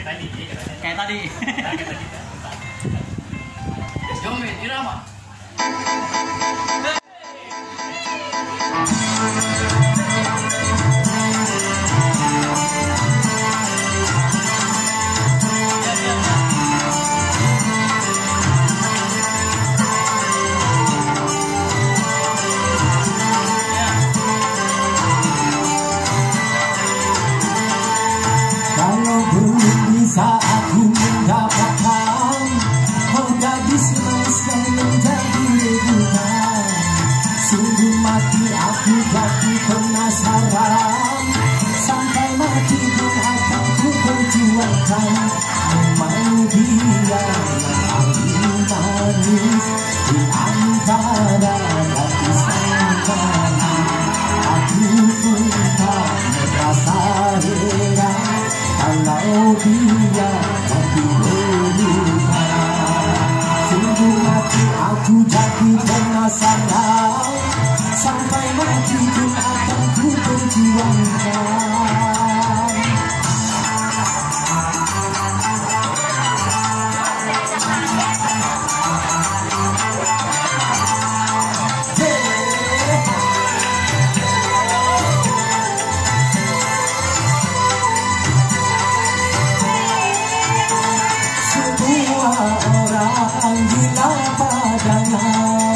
Kayak tadi. Jomin irama. Kalau belum bisa aku mendapatkan kau gadis manis yang menjadi rebutan, sungguh mati aku jadi penasaran. Sampai mati pun akan ku perjuangkan. Memang dia yang paling manis di antara gadis yang cantik. Aku pun tak merasa heran kalau dia lebih berubah. Sungguh mati aku jadi penasaran. Sampai mati pun akan ku perjuangkan. Orang gila padanya,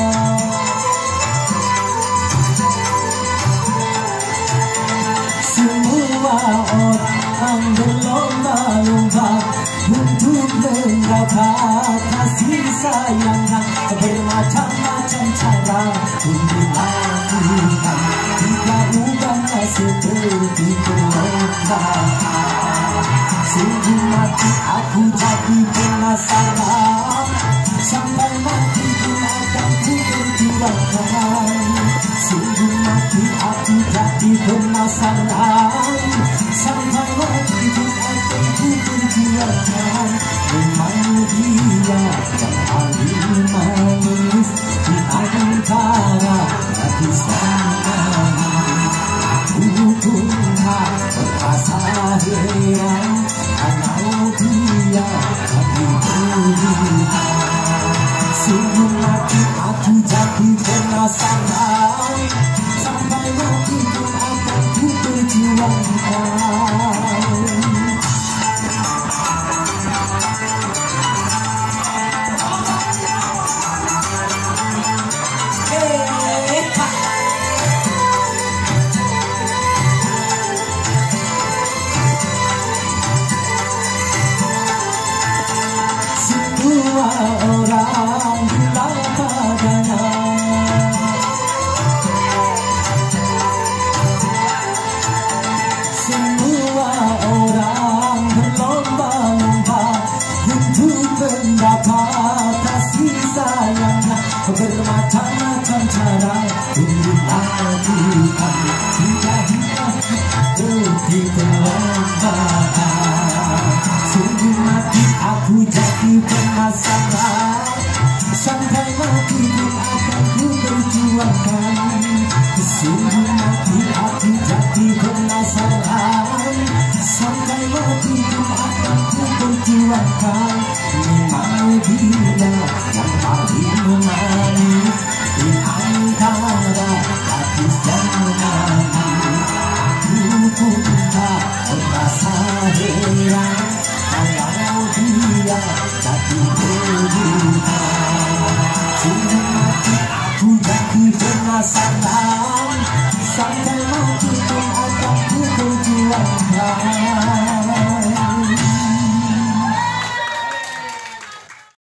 semua orang berlomba-lomba untuk mendapat kasih sayangnya. Bermacam-macam cara untuk dilakukan, tidak ubahnya seperti perlombaan. Sungguh mati aku jadi penasaran. Sampai mati pun akan ku perjuangkan. Sungguh mati aku jadi penasaran. Sampai mati pun akan ku perjuangkan. Memang dia yang paling manis di antara gadis yang manis. Aku pun tak merasa heran kalau dia jadi berubah. Sungguh mati aku jadi penasaran. Sampai mati pun akan ku perjuangkan. Semua orang gila padanya, semua orang berlomba-lomba untuk mendapat kasih sayangnya. Bermacam-macam cara untuk dilakukan, tidak seperti perlombaan. Sungguh mati aku jadi penasaran. Sampai mati pun akan ku perjuangkan. Sungguh mati aku jadi penasaran. Sampai mati pun akan ku perjuangkan. Memang dia yang paling manis di antara gadis yang manis. Aku pun tak merasa heran kalau dia jadi berubah. Sungguh mati aku jadi penasaran. Sampai mati pun akan ku perjuangkan.